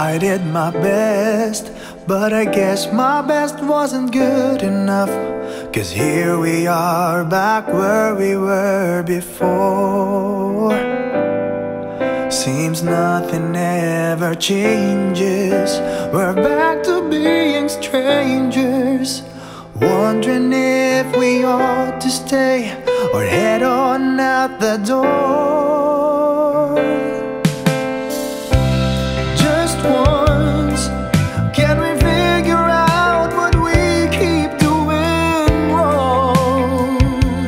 I did my best, but I guess my best wasn't good enough. 'Cause here we are back where we were before. Seems nothing ever changes. We're back to being strangers, wondering if we ought to stay or head on out the door. Just once, can we figure out what we keep doing wrong?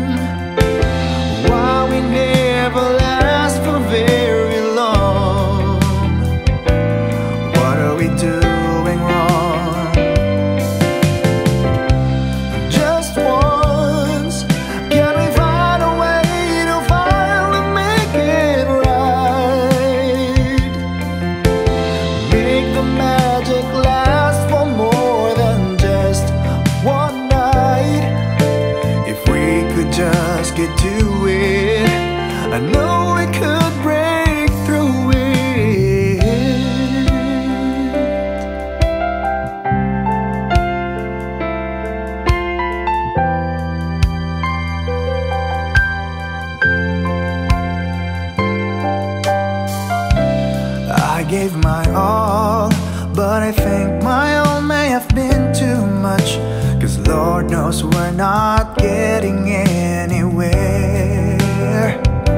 Why we never last for very long? What are we doing wrong? Just once, can we find a way to finally make it right? Make the magic last for more than just one night. If we could just get to it, I know we could break through it. I gave my all, but I think my all may have been too much. 'Cause Lord knows we're not getting anywhere.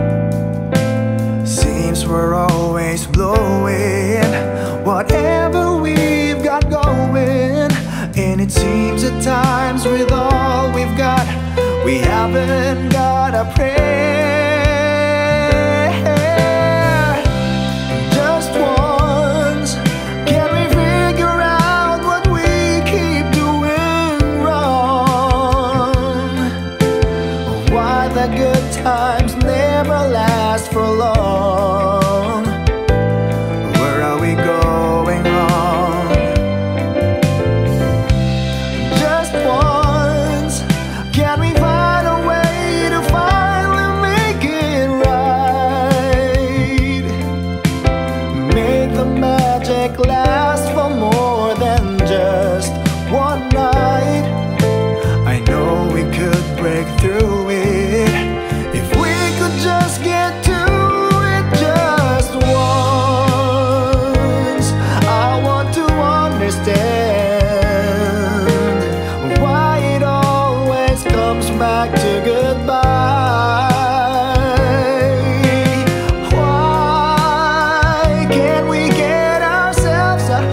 Seems we're always blowing whatever we've got going. And it seems at times with all we've got, we haven't got a prayer. Just once, can we figure out what we keep doing wrong? Why the good times never last for long? Where are we going wrong? Just once, can we find a way to finally make it right? Make the magic last for more than just one night. I know we could break through it if we could just get to it just once. I want to understand why it always comes back to goodbye. Why can't we get ourselves a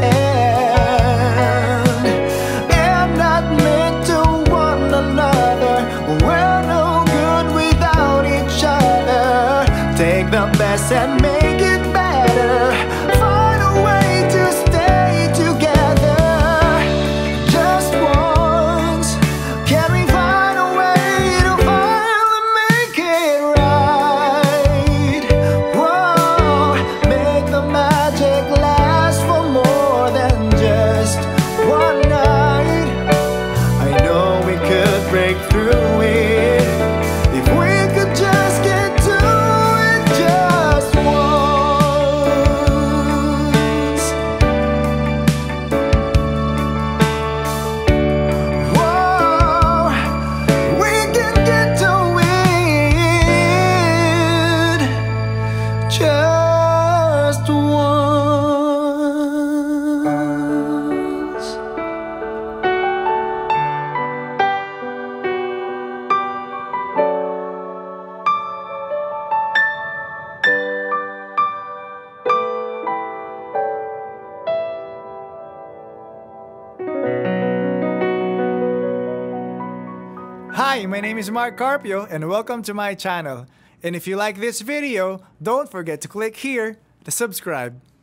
hand and admit to one another we're no good without each other? Take the best and make it better. Find a way to stay together. Just once, can we find a way to finally make it right? Whoa, make the magic last for more than just one night. I know we could break through it if we could just get to it just once. Whoa, we can get to it just once. Hi, my name is Mark Carpio and welcome to my channel. And if you like this video, don't forget to click here to subscribe.